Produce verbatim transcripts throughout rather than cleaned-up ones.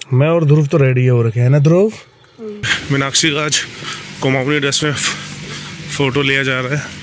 मैं और ध्रुव तो रेडी हो रखे हैं ना ध्रुव। मीनाक्षी का आज कुमाऊनी ड्रेस में फोटो लिया जा रहा है।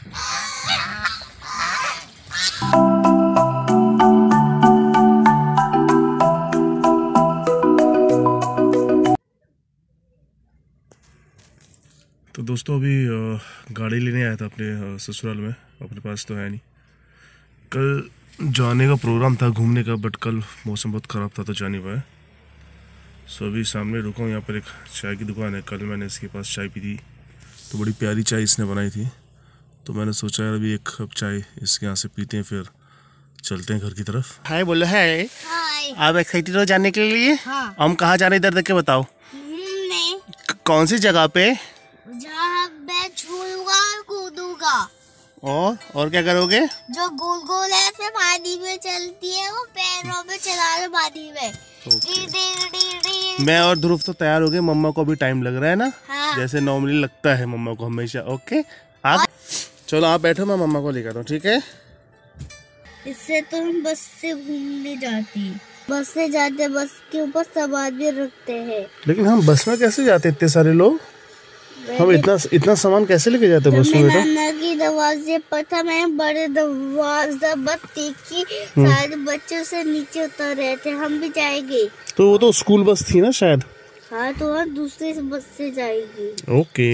तो दोस्तों अभी गाड़ी लेने आया था अपने ससुराल में, अपने पास तो है नहीं। कल जाने का प्रोग्राम था घूमने का, बट कल मौसम बहुत ख़राब था तो जा नहीं पाया। सो अभी सामने रुका हूँ, यहाँ पर एक चाय की दुकान है। कल मैंने इसके पास चाय पी थी तो बड़ी प्यारी चाय इसने बनाई थी, तो मैंने सोचा यार अभी एक कप चाय इसके यहाँ से पीते हैं, फिर चलते हैं घर की तरफ। हाय बोलो। है आप एक्साइटेड हो जाने के लिए? हाँ। हम कहाँ जाने इधर देख के बताओ। कौन सी जगह पे? जहाँ मैं झूलूंगा और कूदूंगा। और और क्या करोगे? जो गोल गोल ऐसे पानी में चलती है वो पैरों में चला लो पानी में। डी, डी, डी, डी। मैं और ध्रुव तो तैयार हो गए। मम्मा को अभी टाइम लग रहा है ना? हाँ। जैसे नॉर्मली लगता है मम्मा को हमेशा। ओके आप चलो आप बैठो, मैं मम्मा को लेकर आता हूँ, ठीक है? इससे तो हम बस से घूमने जाती, बस से जाते, बस के ऊपर सब आदमी रखते हैं। लेकिन हम बस में कैसे जाते इतने सारे लोग? हम इतना इतना सामान कैसे लेके जाते बस में? नाना की दरवाजे पर था, मैं बड़े दरवाजा बस देखी, सारे बच्चों से नीचे उतर रहे थे। हम भी जाएंगे। तो वो तो स्कूल बस थी ना शायद? हाँ, तो हम दूसरे बस से जाएंगे। ओके।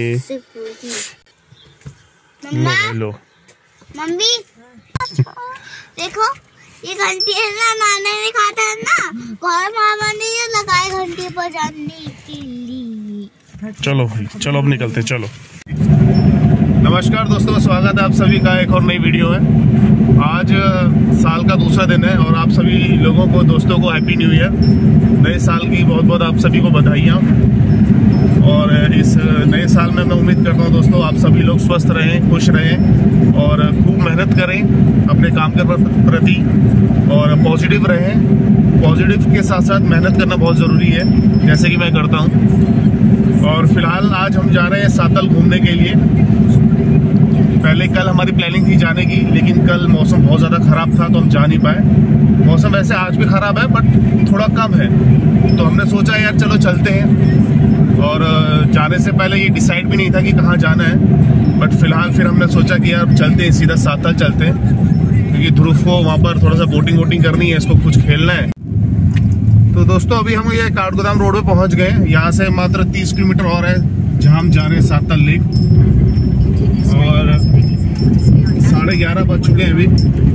मम्मा, मम्मी देखो ये घंटी है ना, नाना ने कहा था ना, गौर मामा ने ये लगाए घंटी पर जाने के लिए। चलो भाई चलो अब निकलते हैं, चलो। नमस्कार दोस्तों, स्वागत है आप सभी का एक और नई वीडियो है। आज साल का दूसरा दिन है और आप सभी लोगों को, दोस्तों को हैप्पी न्यू ईयर। नए साल की बहुत बहुत आप सभी को बधाइयाँ। और इस नए साल में मैं उम्मीद करता हूँ दोस्तों आप सभी लोग स्वस्थ रहें, खुश रहें और खूब मेहनत करें अपने काम के प्रति और पॉजिटिव रहें। पॉजिटिव के साथ साथ मेहनत करना बहुत ज़रूरी है, जैसे कि मैं करता हूँ। और फिलहाल आज हम जा रहे हैं सातल घूमने के लिए। पहले कल हमारी प्लानिंग थी जाने की, लेकिन कल मौसम बहुत ज़्यादा ख़राब था तो हम जा नहीं पाए। मौसम वैसे आज भी ख़राब है बट थोड़ा कम है, तो हमने सोचा यार चलो चलते हैं। और जाने से पहले ये डिसाइड भी नहीं था कि कहाँ जाना है, बट फिलहाल फिर हमने सोचा कि यार चलते हैं, सीधा सातल चलते हैं, क्योंकि ध्रुव को वहाँ पर थोड़ा सा बोटिंग वोटिंग करनी है, इसको कुछ खेलना है। तो दोस्तों अभी हम ये काठगोदाम रोड पे पहुँच गए। यहाँ से मात्र तीस किलोमीटर और है जहाँ हम जा रहे हैं सातल लेक। और साढ़े ग्यारह बज चुके हैं अभी,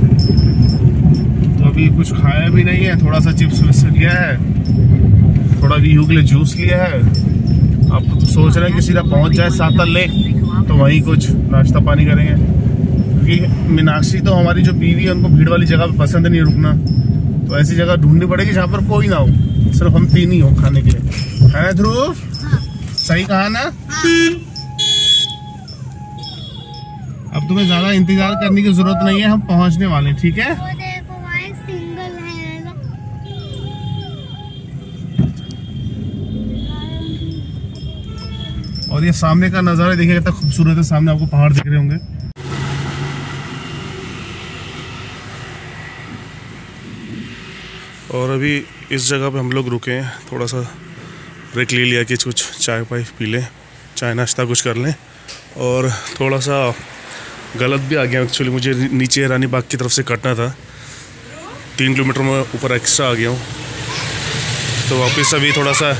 तो अभी कुछ खाया भी नहीं है। थोड़ा सा चिप्स विप्स लिया है, थोड़ा व्यू के लिए जूस लिया है। अब सोच रहे हैं कि सीधा पहुंच जाए सातल लेक, तो वहीं कुछ नाश्ता पानी करेंगे, क्योंकि मीनाक्षी तो हमारी जो बीवी है उनको भीड़ वाली जगह पे पसंद नहीं रुकना, तो ऐसी जगह ढूंढनी पड़ेगी जहाँ पर कोई ना हो, सिर्फ हम तीन ही हो खाने के लिए। है ना ध्रुव? सही कहा ना? अब तुम्हें ज्यादा इंतजार करने की जरूरत नहीं है, हम पहुंचने वाले हैं, ठीक है? और ये सामने का नज़ारा देखिए कितना खूबसूरत है, सामने आपको पहाड़ दिख रहे होंगे। और अभी इस जगह पे हम लोग रुके हैं, थोड़ा सा ब्रेक ले लिया कि कुछ चाय पाई पी लें, चाय नाश्ता कुछ कर लें। और थोड़ा सा गलत भी आ गया एक्चुअली, मुझे नीचे रानी बाग की तरफ से कटना था, तीन किलोमीटर में ऊपर एक्स्ट्रा आ गया हूँ, तो वापस अभी थोड़ा सा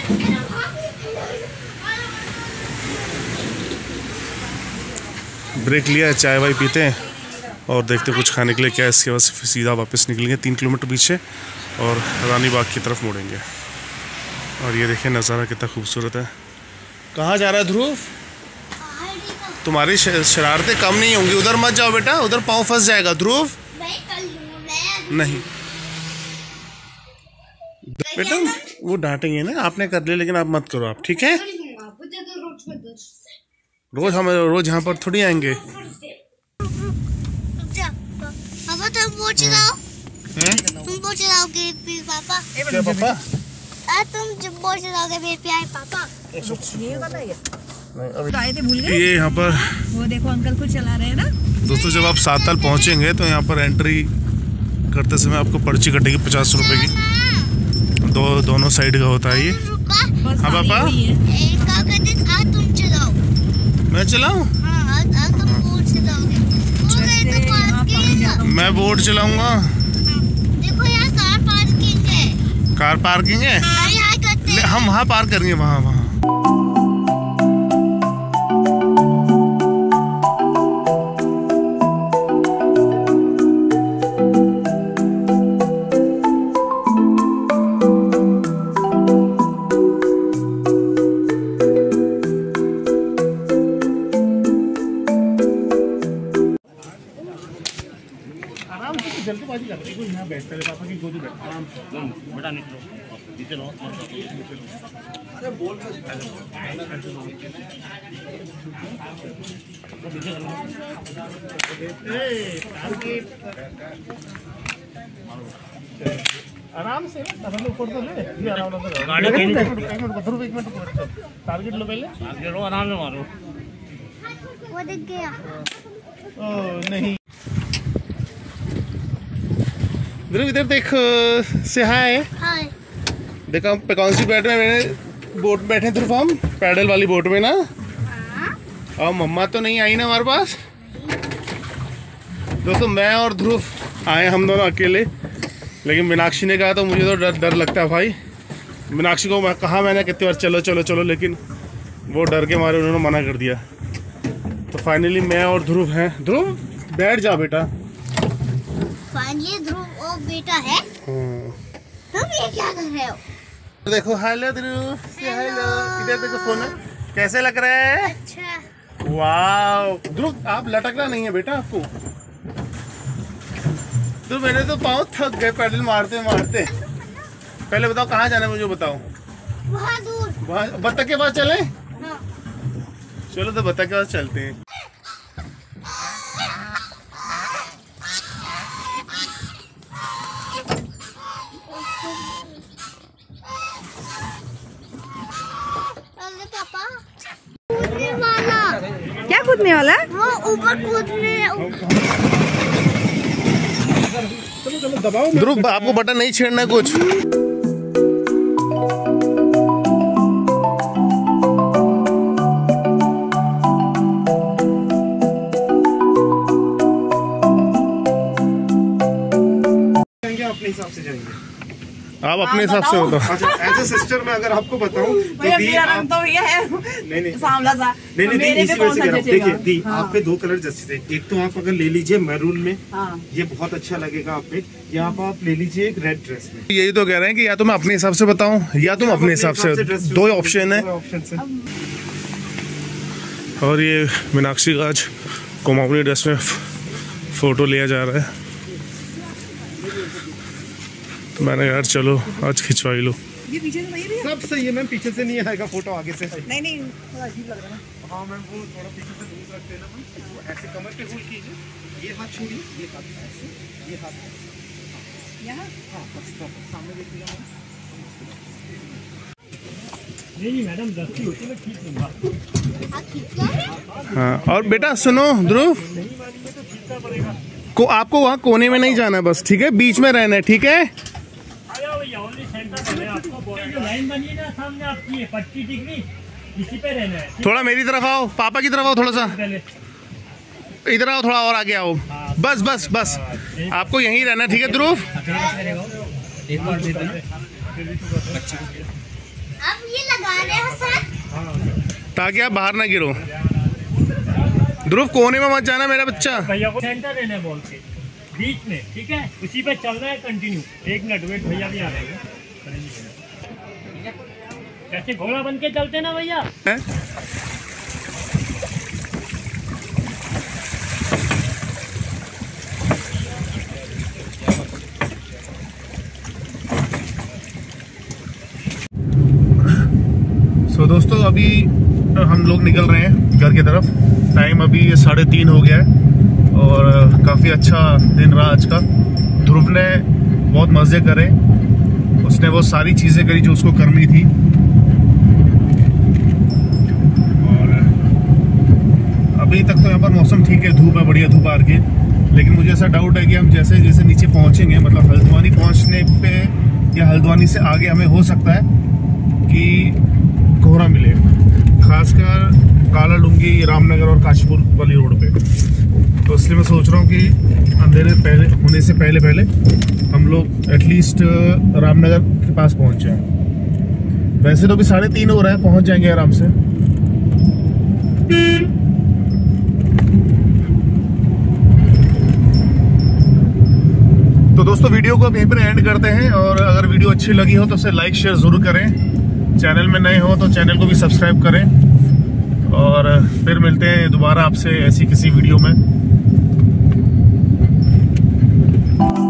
ब्रेक लिया है, चाय वाय पीते हैं और देखते कुछ खाने के लिए क्या है। इसके बाद फिर सीधा वापस निकलेंगे तीन किलोमीटर पीछे और रानी बाग की तरफ मुड़ेंगे। और ये देखिए नज़ारा कितना खूबसूरत है। कहाँ जा रहा है ध्रुव? तुम्हारी शरारतें कम नहीं होंगी, उधर मत जाओ बेटा, उधर पाँव फंस जाएगा। ध्रुव नहीं बेटा, वो डांटेंगे ना, आपने कर लिया लेकिन आप मत करो आप, ठीक है? रोज हम रोज यहाँ पर थोड़ी आएंगे। पापा तुम पूछ रहे तुम पूछ रहोगे फिर पापा? क्या पापा? आ, तुम जब पूछ रहोगे फिर प्यार पापा? ये बताइए ये यहाँ पर वो देखो अंकल को चला रहे हैं ना दोस्तों। जब आप सातल पहुँचेंगे तो यहाँ पर एंट्री करते समय आपको पर्ची कटेगी पचास रुपए की। दो दोनों साइड का होता है ये। हाँ पापा, तुम चलाओ। मैं चलाऊं? हाँ, तुम बोट चलाओगे। मैं बोट चलाऊंगा। देखो यहाँ कार पार्किंग है। कार पार्किंग है? यहाँ करते हैं। हम वहाँ पार्क करेंगे, वहाँ वहाँ। जल्दबाजी कर रही है, यहाँ बैठते पापा की गोदी बैठ आराम से बेटा निकलो नीचे लो। अरे बोल आराम से ऊपर तो ले ये आराम से गाड़ी एक मिनट ध्रुव एक मिनट टारगेट लो, पहले टारगेट लो, आराम से मारो। वो दिख गया। ओ नहीं ध्रुव, इधर देख से हाय। हाय। देखो हम पे कौन सी बोट में मैंने बोट में बैठे ध्रुव, हम पैडल वाली बोट में ना। और मम्मा तो नहीं आई ना हमारे पास। दोस्तों मैं और ध्रुव आए, हम दोनों अकेले। लेकिन मीनाक्षी ने कहा तो मुझे तो डर डर लगता है भाई। मीनाक्षी को मैं कहा मैंने कितनी बार चलो चलो चलो, लेकिन वो डर के मारे उन्होंने मना कर दिया। तो फाइनली मैं और ध्रुव हैं। ध्रुव बैठ जा बेटा। फाइनली ध्रुव और बेटा है। तुम ये क्या कर रहे हो? देखो हेलो ध्रुव, हेलो। इधर देखो फोन है, कैसे लग रहा है? अच्छा। वाह ध्रुव, आप लटकना नहीं है बेटा आपको। तो मैंने तो पाँव थक गए पैडल मारते मारते। पहले बताओ कहाँ जाना है, मुझे बताओ। वहाँ दूर। वहाँ बत्तख के पास चले? हाँ। चलो तो बत्तख के पास चलते हैं। कूदने वाला। क्या कूदने वाला? वो ऊपर कूदने। ध्रुव आपको बटन नहीं छेड़ना है कुछ। अपने हिसाब से जाएंगे। आप अपने हिसाब से बताओ। अच्छा एज ए सिस्टर मैं अगर आपको बताऊं तो दी आप तो ये है नहीं नहीं सांवला सा। नहीं नहीं मेरे इसी पे वजह कौन से सा कह रहा हूं। जचेगा? देखिए दी हाँ। आपके दो कलर जैसे थे। एक तो आप अगर ले लीजिए मैरून में, हाँ। ये बहुत अच्छा लगेगा आप पे, या आप आप ले लीजिए एक रेड ड्रेस में। यही तो कह रहे हैं कि या तो मैं अपने हिसाब से बताऊं या तुम अपने हिसाब से। दो ही ऑप्शन है। ऑप्शन है। और ये मीनाक्षी का आज कुमाऊनी ड्रेस में फोटो लिया जा रहा है। तो मैंने यार चलो आज खिंचवाई लो। ये पीछे से नहीं सब सही है मैम, पीछे से नहीं आएगा फोटो, आगे से है। नहीं नहीं थोड़ा अजीब लग रहा है ना। हाँ मैम वो थोड़ा पीछे से दूर रखते हैं ना मैम, इसको ऐसे कमर पे होल्ड कीजिए, ये हाथ छोड़िए, ये हाथ ऐसे, ये हाथ यहाँ। हाँ बस सामने देखिएगा मैम। नहीं नहीं मैडम दस्ती होती है, मैं ठीक लूँगा। हाँ और बेटा सुनो ध्रुव, को आपको वहाँ कोने में नहीं जाना बस, ठीक है? बीच में रहना है, ठीक है? भैया ओनली सेंटर में आपको जो लाइन बनी है ना सामने आपकी पट्टी डिग्री, इसी पे रहना है। थोड़ा मेरी तरफ आओ, पापा की तरफ आओ, थोड़ा सा इधर आओ, थोड़ा और आगे आओ। बस बस बस आपको यहीं रहना है, ठीक है ध्रुव? अब ये लगा रहे हैं सर, ताकि आप बाहर ना गिरो। ध्रुव कोने में मत जाना मेरा बच्चा। भैया को सेंटर रहना है बॉल के बीच में, ठीक है? उसी पे चल रहा है कंटिन्यू। एक मिनट वेट, भैया भी आ रहे हैं। कैसे घोड़ा बन के चलते ना भैया। सो so, दोस्तों अभी हम लोग निकल रहे हैं घर की तरफ। टाइम अभी साढ़े तीन हो गया है और काफ़ी अच्छा दिन रहा आज का। ध्रुव ने बहुत मज़े करे, उसने वो सारी चीज़ें करी जो उसको करनी थी। और अभी तक तो यहाँ पर मौसम ठीक है, धूप है, बढ़िया धूप आ रही है। लेकिन मुझे ऐसा डाउट है कि हम जैसे जैसे नीचे पहुँचेंगे, मतलब हल्द्वानी पहुँचने पे या हल्द्वानी से आगे हमें हो सकता है कि कोहरा मिले, खासकर काला डूंगी, रामनगर और काशीपुर वाली रोड पे। तो इसलिए मैं सोच रहा हूँ कि अंधेरे पहले होने से पहले पहले हम लोग एटलीस्ट रामनगर के पास पहुँच जाएं। वैसे तो अभी साढ़े तीन हो रहा है, पहुँच जाएंगे आराम से। तो दोस्तों वीडियो को यहीं पर एंड करते हैं, और अगर वीडियो अच्छी लगी हो तो उसे लाइक शेयर ज़रूर करें। चैनल में नए हो तो चैनल को भी सब्सक्राइब करें, और फिर मिलते हैं दोबारा आपसे ऐसी किसी वीडियो में।